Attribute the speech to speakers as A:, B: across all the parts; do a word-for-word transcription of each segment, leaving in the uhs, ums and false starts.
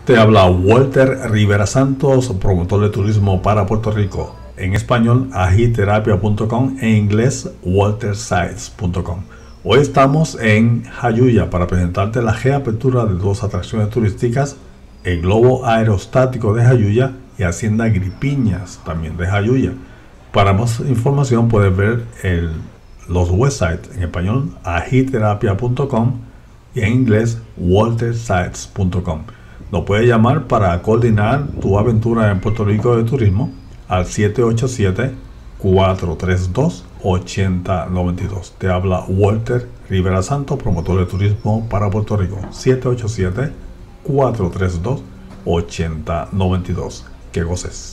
A: Te habla Walter Rivera Santos, promotor de turismo para Puerto Rico. En español, agiterapia punto com, en inglés, walter sites punto com. Hoy estamos en Jayuya para presentarte la reapertura de dos atracciones turísticas, el globo aerostático de Jayuya y Hacienda Gripiñas, también de Jayuya. Para más información puedes ver el, los websites en español, agiterapia punto com, y en inglés, walter sites punto com. Nos puedes llamar para coordinar tu aventura en Puerto Rico de turismo al siete ocho siete, cuatro tres dos, ocho cero nueve dos. Te habla Walter Rivera Santos, promotor de turismo para Puerto Rico. siete ocho siete, cuatro tres dos, ocho cero nueve dos. Que goces.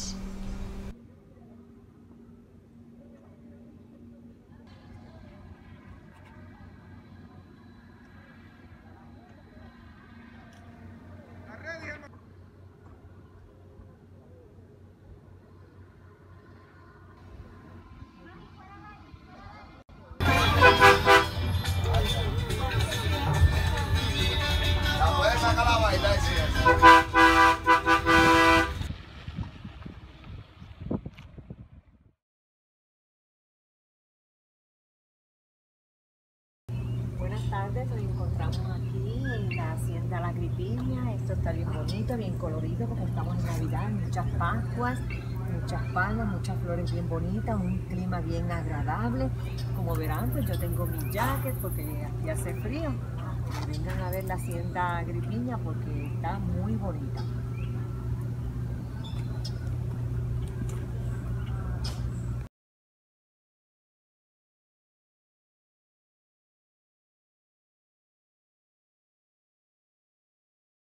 B: Buenas tardes, nos encontramos aquí en la Hacienda La Gripiña. Esto está bien bonito, bien colorido porque estamos en Navidad, muchas pascuas, muchas palmas, muchas flores bien bonitas, un clima bien agradable. Como verán, pues yo tengo mi jacket porque aquí hace frío. Que vengan a ver la Hacienda Gripiña porque está muy bonita.